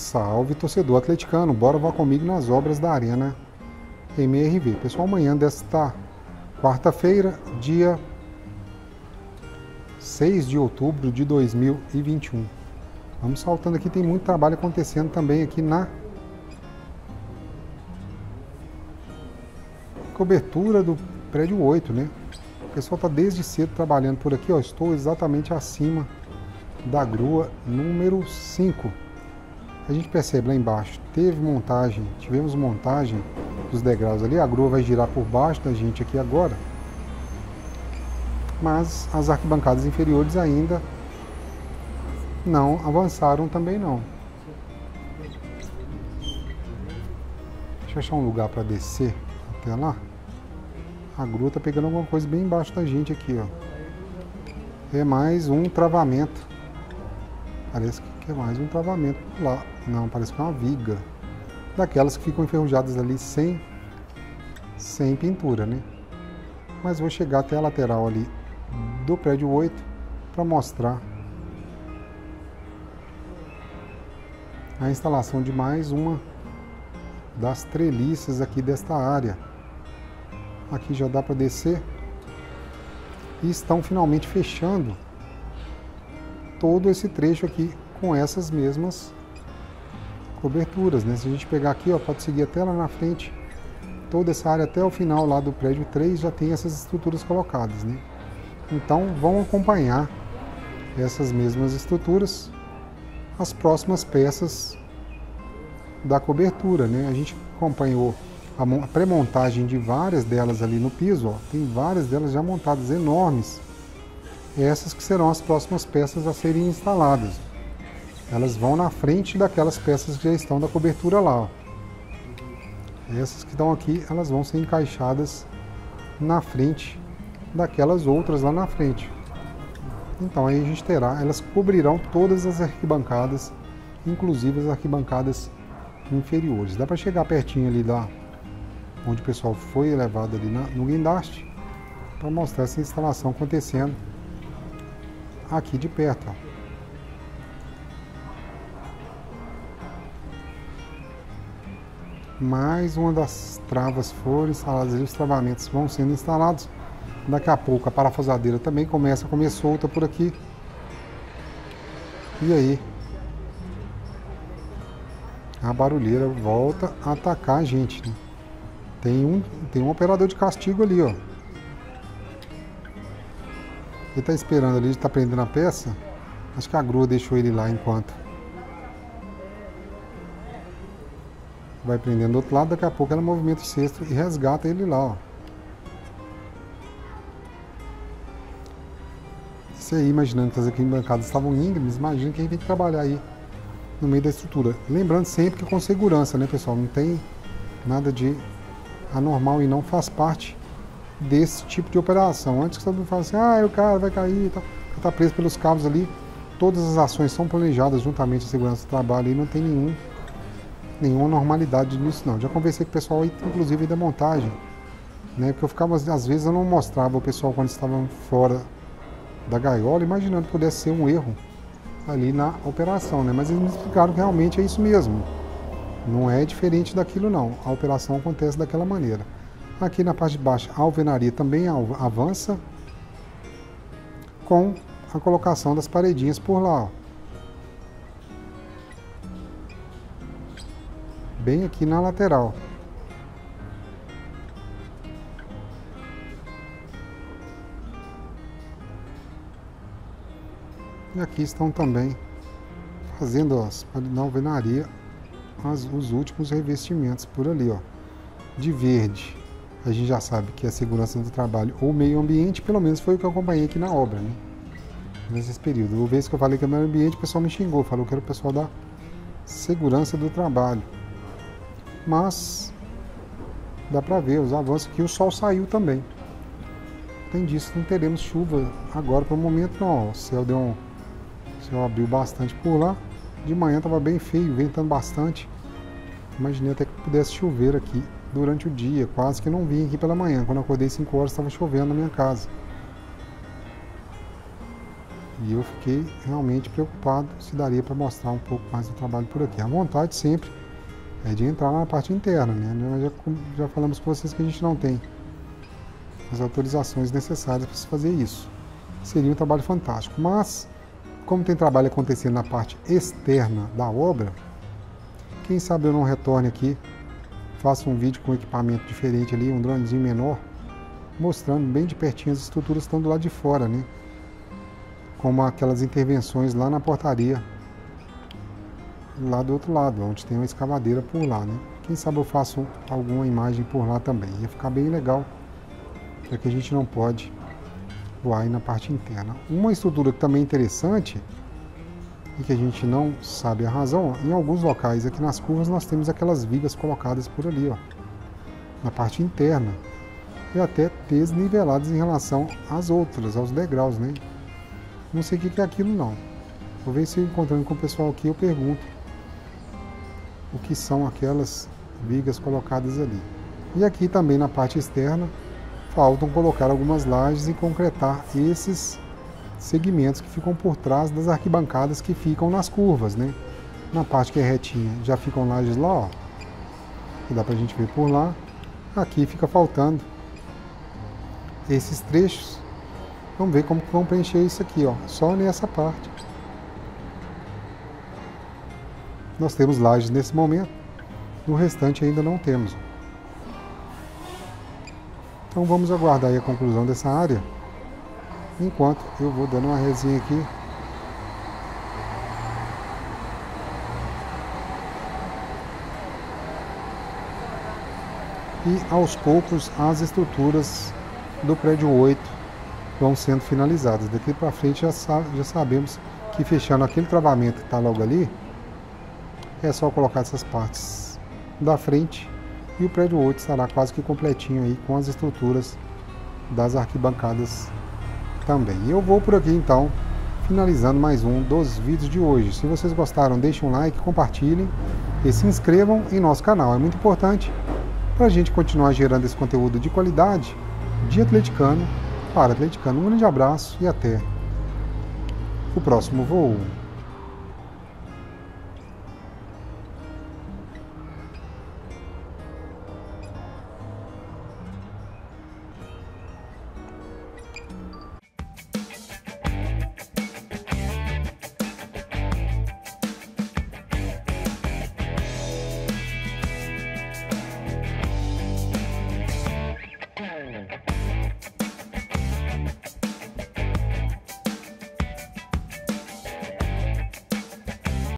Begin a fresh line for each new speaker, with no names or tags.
Salve, torcedor atleticano, bora voar comigo nas obras da Arena MRV. Pessoal, amanhã desta quarta-feira, dia 6 de outubro de 2021. Vamos saltando aqui, tem muito trabalho acontecendo também aqui na cobertura do prédio 8, né? O pessoal está desde cedo trabalhando por aqui, ó. Estou exatamente acima da grua número 5. A gente percebe lá embaixo, tivemos montagem dos degraus ali, a grua vai girar por baixo da gente aqui agora, mas as arquibancadas inferiores ainda não avançaram também não. Deixa eu achar um lugar para descer até lá. A grua tá pegando alguma coisa bem embaixo da gente aqui, ó. É mais um travamento. Parece que é mais um travamento por lá. Não, parece que é uma viga. Daquelas que ficam enferrujadas ali sem pintura, né? Mas vou chegar até a lateral ali do prédio 8 para mostrar a instalação de mais uma das treliças aqui desta área. Aqui já dá para descer. E estão finalmente fechando todo esse trecho aqui com essas mesmas coberturas, né? Se a gente pegar aqui, ó, pode seguir até lá na frente, toda essa área até o final lá do prédio 3 já tem essas estruturas colocadas, né? Então vão acompanhar essas mesmas estruturas as próximas peças da cobertura, né? A gente acompanhou a pré-montagem de várias delas ali no piso, ó. Tem várias delas já montadas, enormes. Essas que serão as próximas peças a serem instaladas. Elas vão na frente daquelas peças que já estão da cobertura lá, ó. Essas que estão aqui, elas vão ser encaixadas na frente daquelas outras lá na frente. Então aí a gente terá, elas cobrirão todas as arquibancadas, inclusive as arquibancadas inferiores. Dá para chegar pertinho ali da onde o pessoal foi levado ali no guindaste para mostrar essa instalação acontecendo aqui de perto, ó. Mais uma das travas foram instaladas ali, os travamentos vão sendo instalados. Daqui a pouco a parafusadeira também começa a comer solta por aqui. E aí a barulheira volta a atacar a gente, né? Tem um operador de castigo ali, ó. Ele está esperando ali, está prendendo a peça. Acho que a grua deixou ele lá enquanto vai prendendo do outro lado. Daqui a pouco ela movimenta o cesto e resgata ele lá, ó. Você aí imaginando que as arquibancadas estavam íngremes, imagina quem tem que trabalhar aí no meio da estrutura. Lembrando sempre que com segurança, né, pessoal? Não tem nada de anormal e não faz parte desse tipo de operação. Antes que todo mundo fale assim, o cara vai cair e tal, tá preso pelos cabos ali. Todas as ações são planejadas juntamente à segurança do trabalho e não tem nenhuma normalidade nisso não. Já conversei com o pessoal aí, inclusive da montagem, né? Porque eu ficava, às vezes eu não mostrava o pessoal quando estavam fora da gaiola, imaginando que pudesse ser um erro ali na operação, né? Mas eles me explicaram que realmente é isso mesmo. Não é diferente daquilo não. A operação acontece daquela maneira. Aqui na parte de baixo a alvenaria também avança com a colocação das paredinhas por lá, ó. Bem aqui na lateral. E aqui estão também fazendo na alvenaria os últimos revestimentos por ali, ó. De verde, a gente já sabe que é a segurança do trabalho ou meio ambiente, pelo menos foi o que eu acompanhei aqui na obra, né? Nesse período. Uma vez que eu falei que é meio ambiente, o pessoal me xingou, falou que era o pessoal da segurança do trabalho. Mas dá pra ver os avanços que o sol saiu também. Além disso, não teremos chuva agora para o momento não, ó. O céu abriu bastante por lá. De manhã estava bem feio, ventando bastante. Imaginei até que pudesse chover aqui durante o dia. Quase que não vim aqui pela manhã. Quando eu acordei 5 horas estava chovendo na minha casa. E eu fiquei realmente preocupado se daria para mostrar um pouco mais do trabalho por aqui. A vontade sempre é de entrar na parte interna, né? Nós já falamos com vocês que a gente não tem as autorizações necessárias para se fazer isso. Seria um trabalho fantástico, mas como tem trabalho acontecendo na parte externa da obra, quem sabe eu não retorne aqui, faça um vídeo com equipamento diferente ali, um dronezinho menor, mostrando bem de pertinho as estruturas que estão do lado de fora, né? Como aquelas intervenções lá na portaria, lá do outro lado, onde tem uma escavadeira por lá, né? Quem sabe eu faço alguma imagem por lá também, ia ficar bem legal, já que a gente não pode voar aí na parte interna. Uma estrutura que também é interessante, e que a gente não sabe a razão, em alguns locais aqui nas curvas nós temos aquelas vigas colocadas por ali, ó, na parte interna, e até desniveladas em relação às outras, aos degraus, né? Não sei o que é aquilo não. Vou ver se eu encontrando com o pessoal aqui eu pergunto o que são aquelas vigas colocadas ali. E aqui também na parte externa faltam colocar algumas lajes e concretar esses segmentos que ficam por trás das arquibancadas que ficam nas curvas, né? Na parte que é retinha já ficam lajes lá, ó, que dá pra gente ver por lá. Aqui fica faltando esses trechos. Vamos ver como vão preencher isso aqui, ó, só nessa parte. Nós temos lajes nesse momento, no restante ainda não temos. Então vamos aguardar aí a conclusão dessa área, enquanto eu vou dando uma resinha aqui. E aos poucos as estruturas do prédio 8 vão sendo finalizadas. Daqui para frente já sabemos que fechando aquele travamento que está logo ali, é só colocar essas partes da frente e o prédio 8 estará quase que completinho aí com as estruturas das arquibancadas também. E eu vou por aqui então, finalizando mais um dos vídeos de hoje. Se vocês gostaram, deixem um like, compartilhem e se inscrevam em nosso canal. É muito importante para a gente continuar gerando esse conteúdo de qualidade de atleticano para atleticano. Um grande abraço e até o próximo voo.